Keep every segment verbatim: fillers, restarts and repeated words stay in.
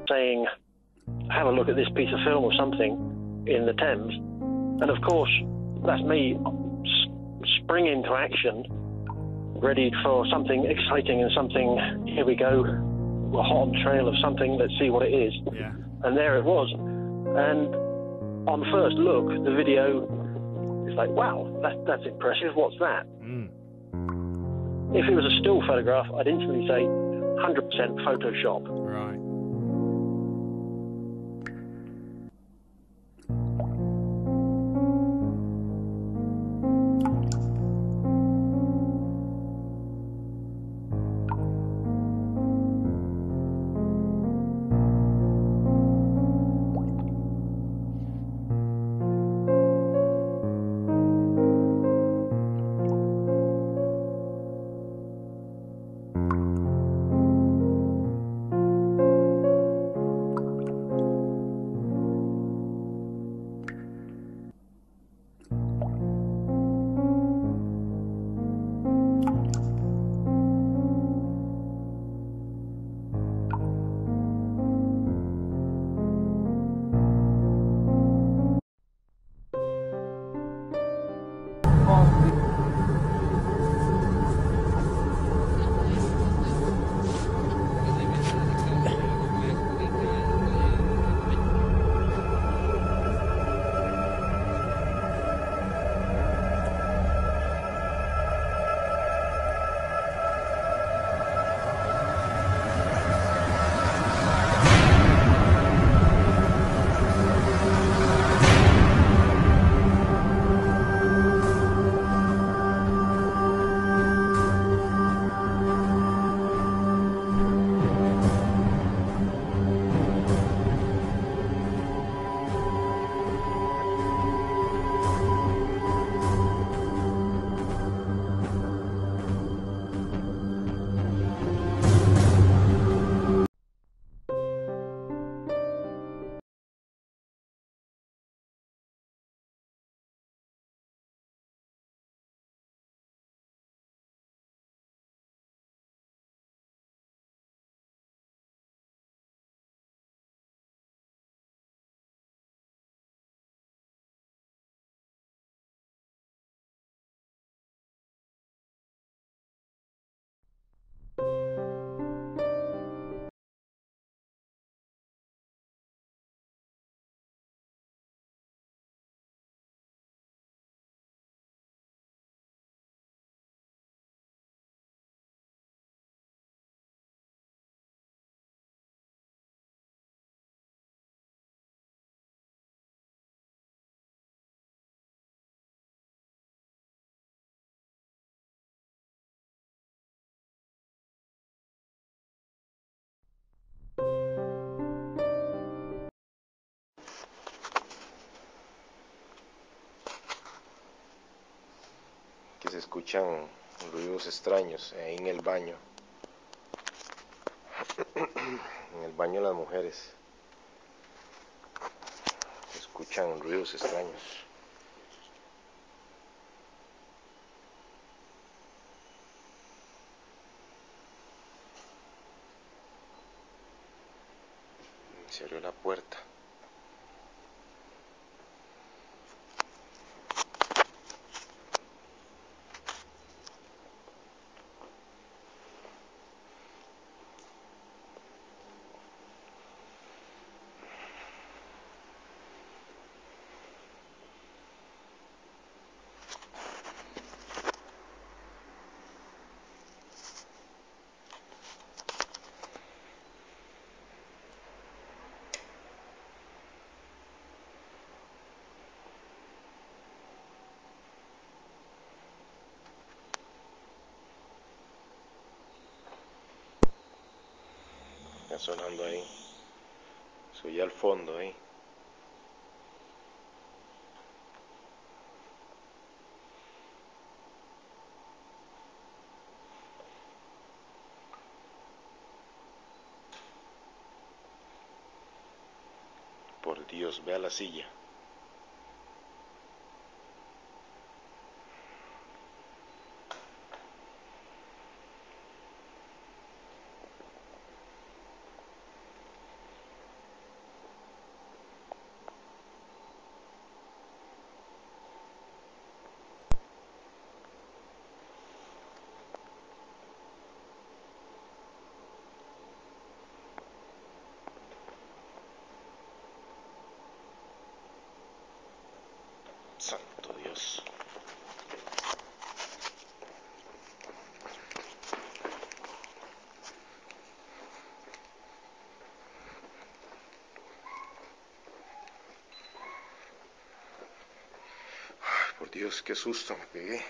saying, have a look at this piece of film or something in the Thames. And of course, that's me springing to action, ready for something exciting and something, here we go, we're hot on the trail of something, let's see what it is. Yeah. And there it was. And on first look, the video is like, wow, that, that's impressive, what's that? Mm. If it was a still photograph, I'd instantly say one hundred percent Photoshop. Right. Que se escuchan ruidos extraños ahí en el baño, en el baño de las mujeres, se escuchan ruidos extraños. Se abrió la puerta. Está sonando ahí, se oye al fondo ahí. Por Dios, vea la silla. Santo Dios. Ay, por Dios, qué susto me pegué.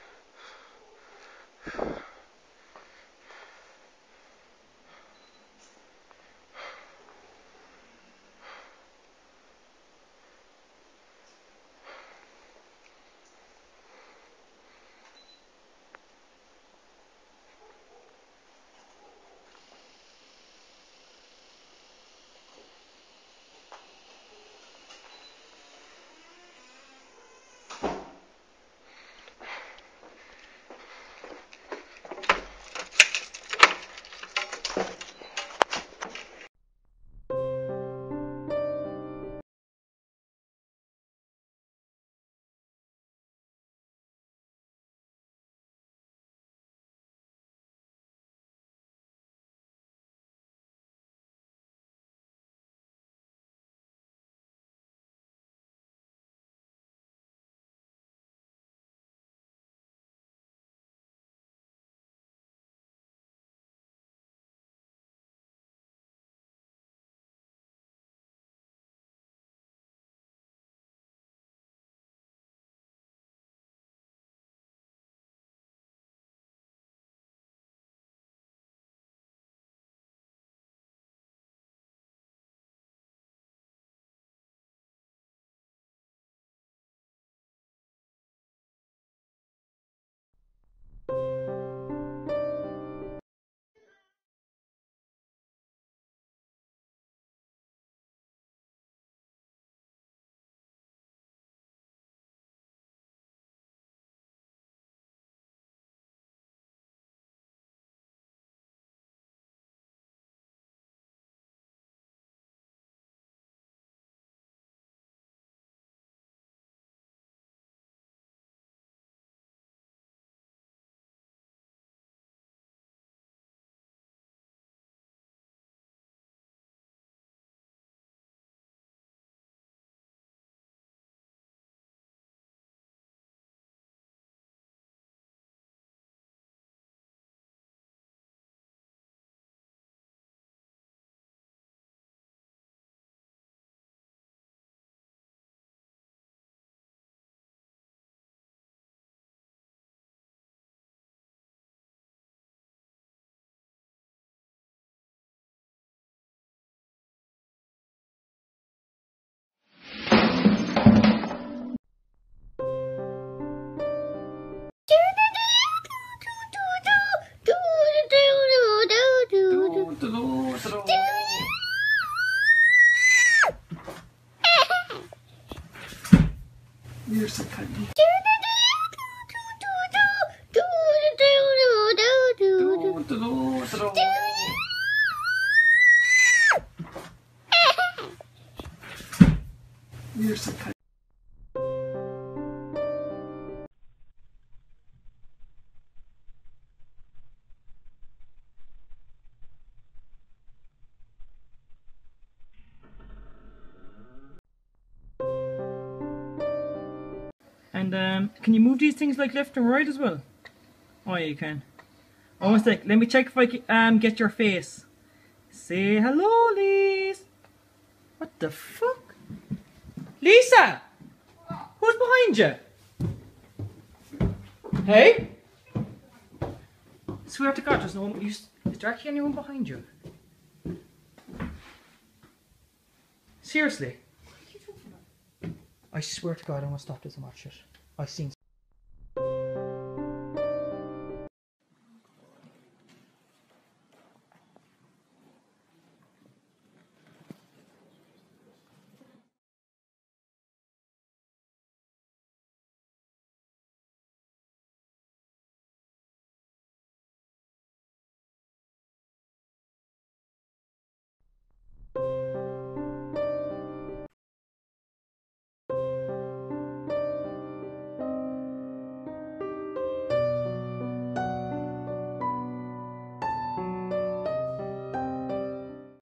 You're so funny. You're so funny. And um, can you move these things like left and right as well? Oh yeah, you can. Oh, one sec. Let me check if I can um, get your face. Say hello, Lise. What the fuck? Lisa! Who's behind you? Hey? Swear to God, there's no one. You, is there actually anyone behind you? Seriously? I swear to God, I'm gonna stop this and watch it. I've seen